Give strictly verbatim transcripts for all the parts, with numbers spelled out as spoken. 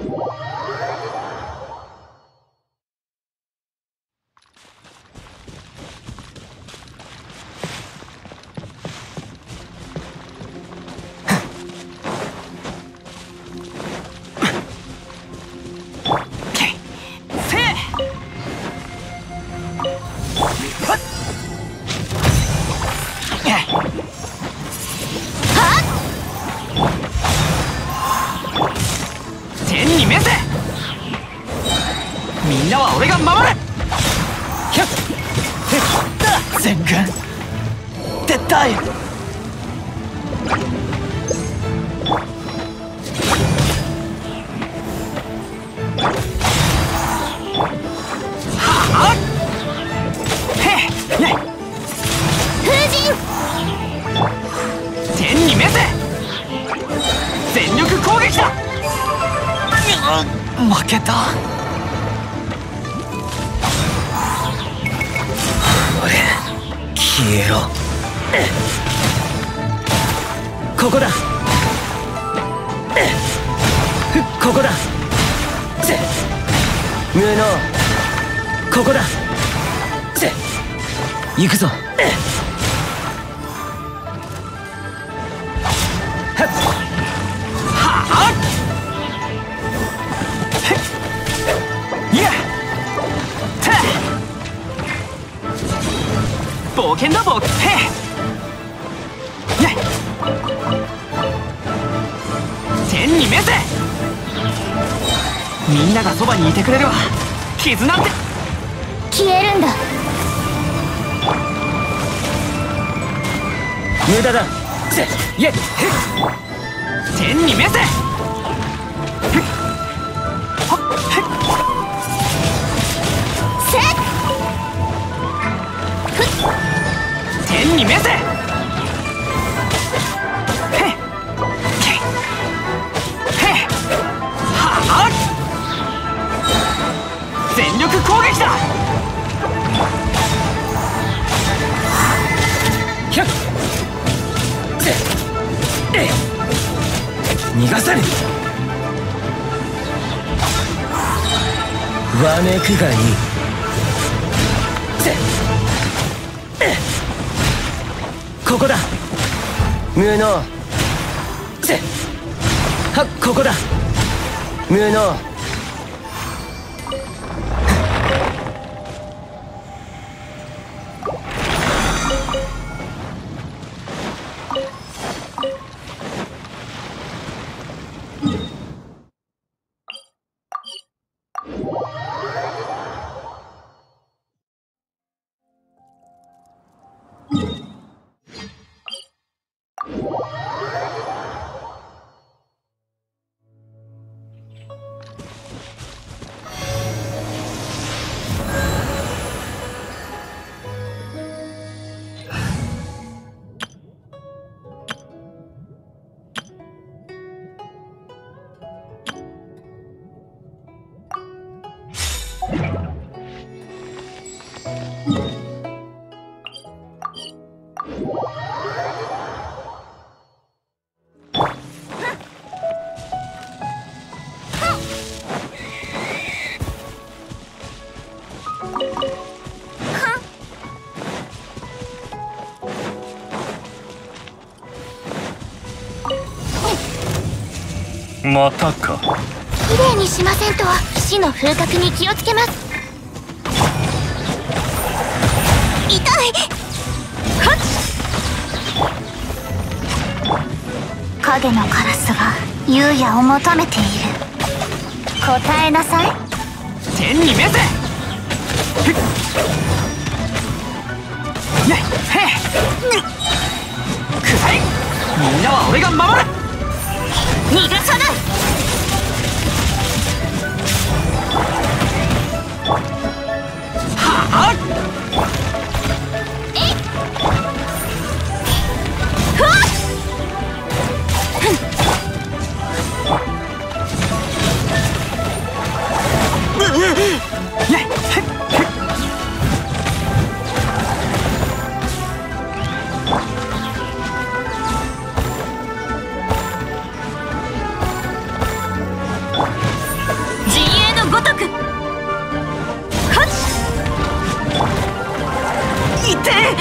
行くぞ。 冒険だ冒険。天に召せ。みんながそばにいてくれるわ。絆って消えるんだ。 無駄だ。いえ、 天に召せ。天に召せ。全力攻撃だ。 逃がさぬ。わめくがいい。ここだ。無能。はっ、ここだ。無能。 またか。 きれいにしませんと死の風格に気をつけます。痛い。はっ。影のカラスが優也を求めている。答えなさい。 天に召せ。くらい。みんなは俺が守る。 逃がさない。 はあ。 えい。ふわっ。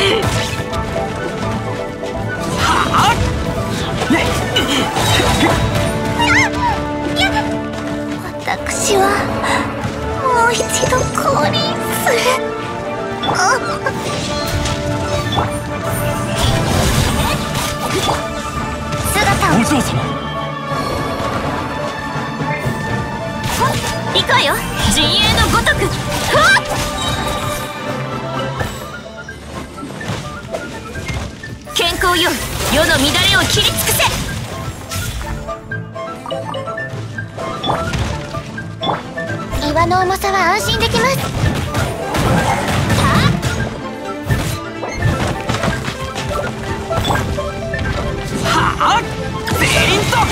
はあ私はもう一度降臨する。姿をお嬢様。 行こうよ、陣営のごとく。健康よ、世の乱れを切り尽くせ。岩の重さは安心できます。 はあ全員どけ。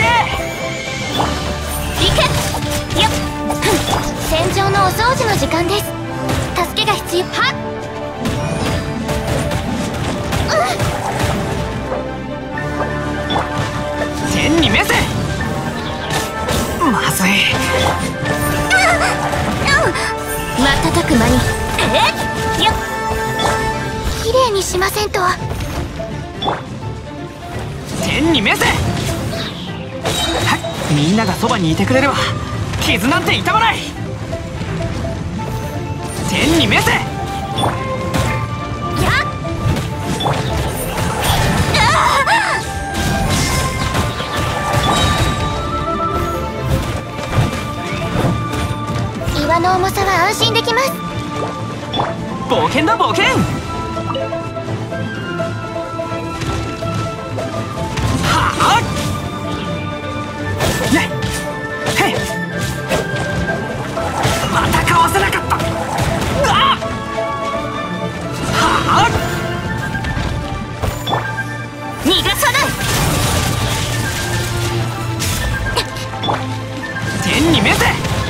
行け。よっ、戦場のお掃除の時間です。助けが必要。はっ、 天に召せ。まずい。 瞬く間に。えっ、よっ、綺麗にしませんと。 天に召せ。はい、みんながそばにいてくれれば傷なんて痛まない。天に召せ。 岩の重さは安心できます。 冒険だ冒険。はあねっへい、またかわせなかった。あはあ逃がさない。 天に召せ。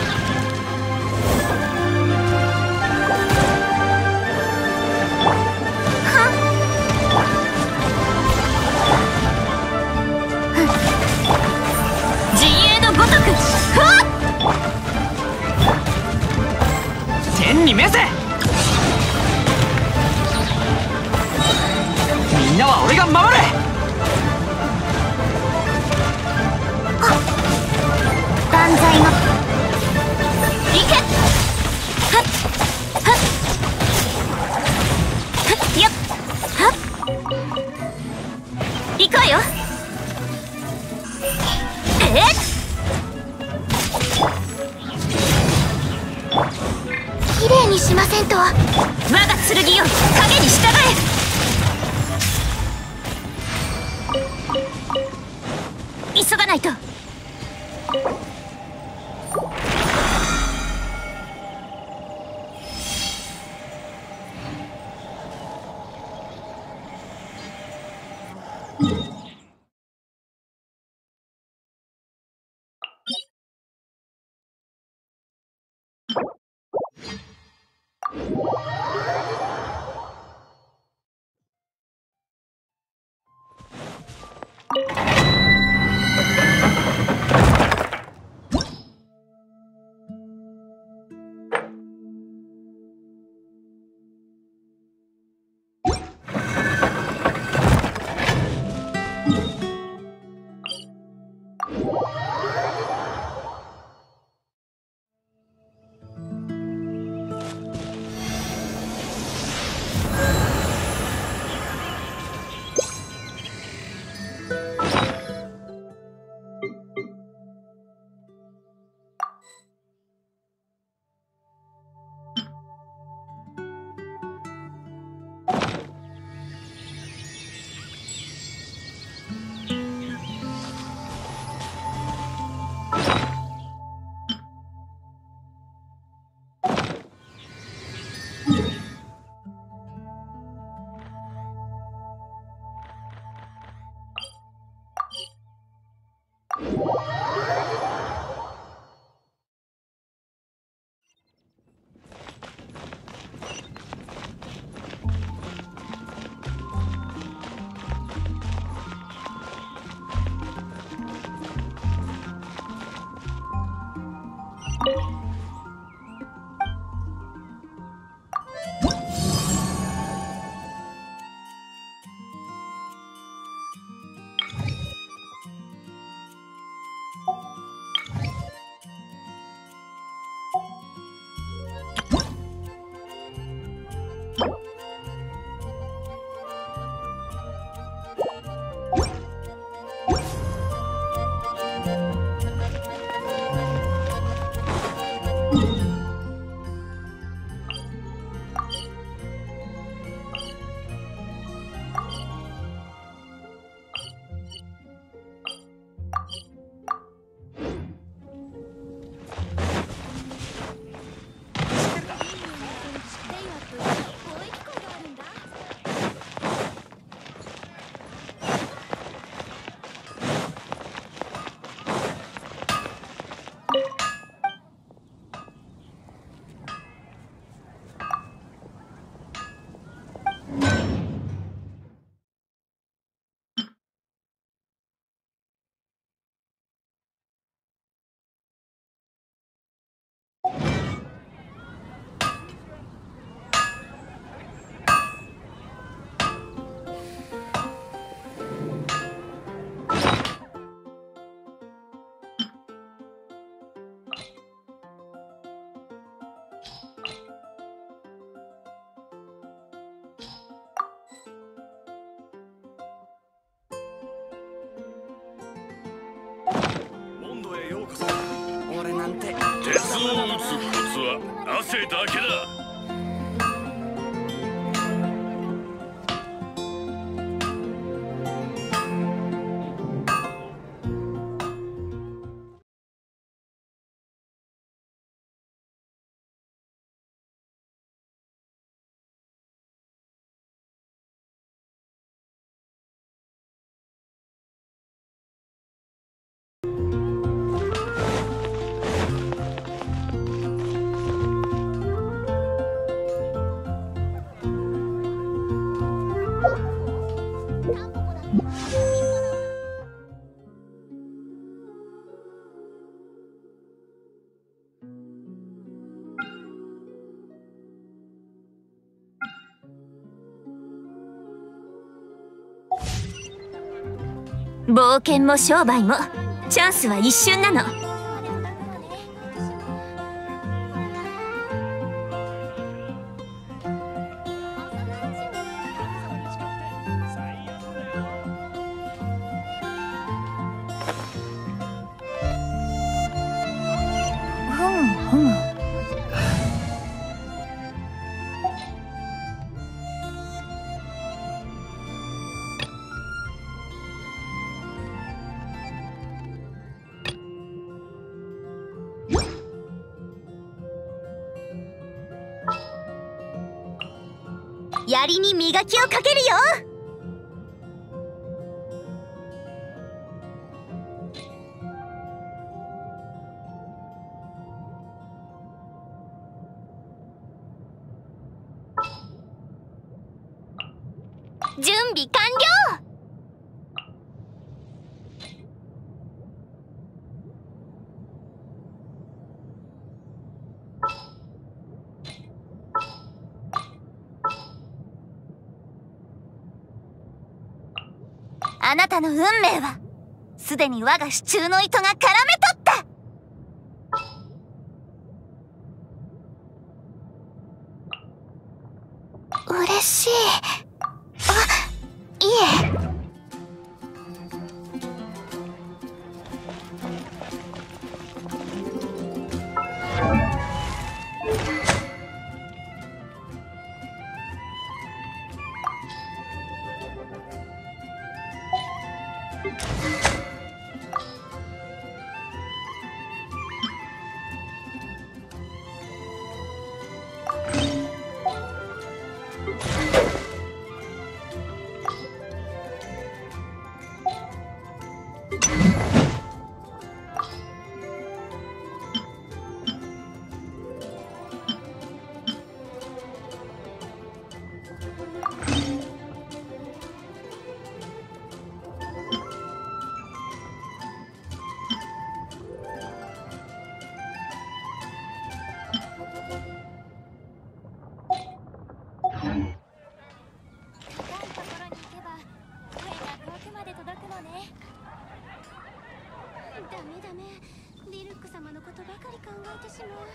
天に召せ。みんなは俺が守る。 万歳の。行け。はっはっはっ、よっはっ、行こうよ。えっ、綺麗にしませんと。我が剣よ、影に従え。急がないと。 俺なんて鉄を打つコツは汗だけだ。 冒険も商売もチャンスは一瞬なの。ふんふん。槍に磨きをかけるよ。準備完了。あなたの運命はすでに我が手中の糸が絡めとった。嬉しい。あ、いえ。 ダメ。リルック様のことばかり考えてしまう。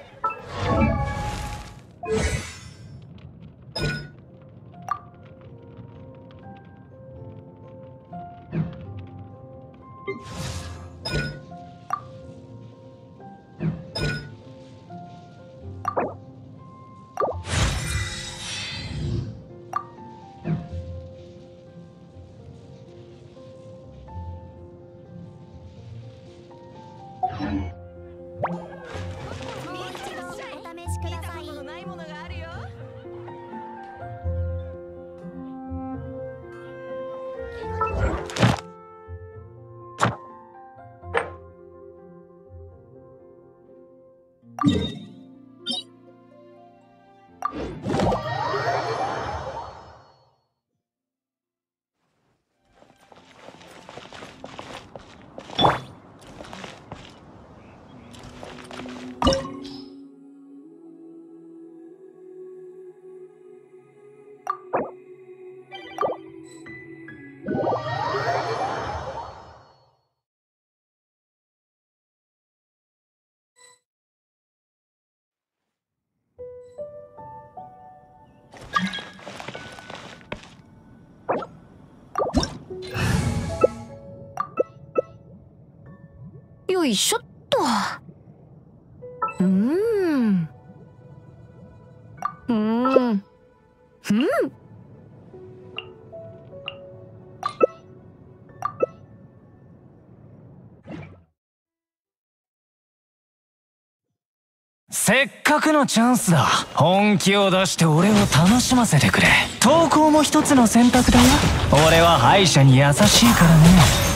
よいしょっと。うーんうーんうんせっかくのチャンスだ。本気を出して俺を楽しませてくれ。投稿も一つの選択だよ。俺は敗者に優しいからね。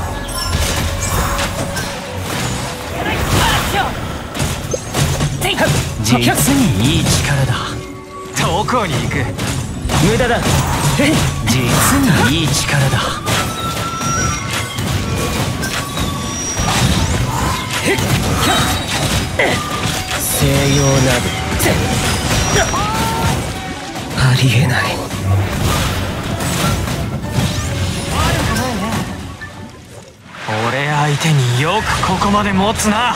実にいい力だ。どこに行く。無駄だ。実にいい力だ。西洋などありえない。俺相手によくここまで持つな。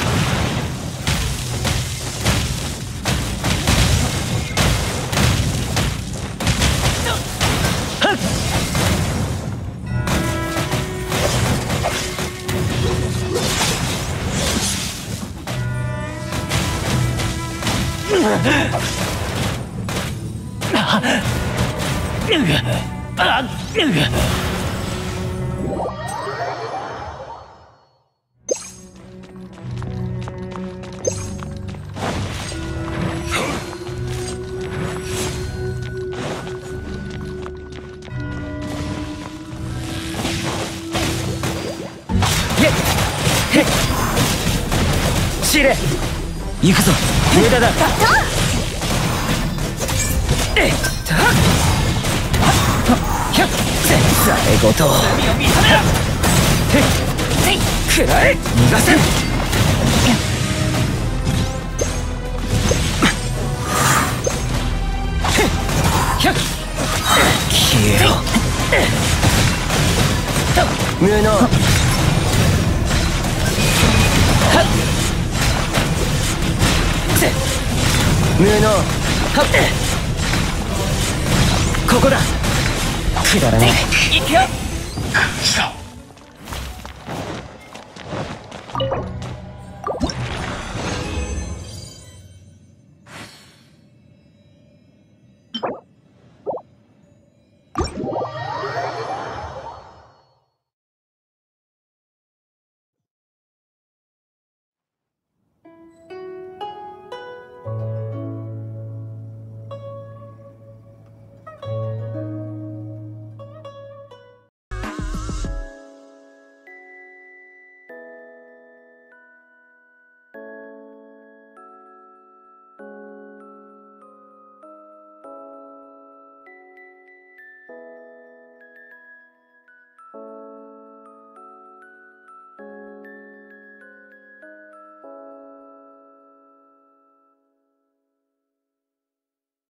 知れ。行くぞ。無駄だ。最後とくらえ。逃がせん。消えろ。無能。無能。ここだ。くだらない。行くよ。